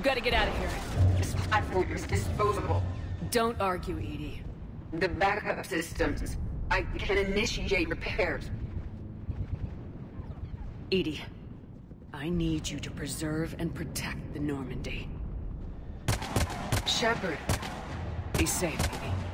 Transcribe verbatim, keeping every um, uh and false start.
gotta get out of here. This platform is disposable. Don't argue, Edie. The backup systems. I can initiate repairs. Edie, I need you to preserve and protect the Normandy. Shepard. Be safe, Edie.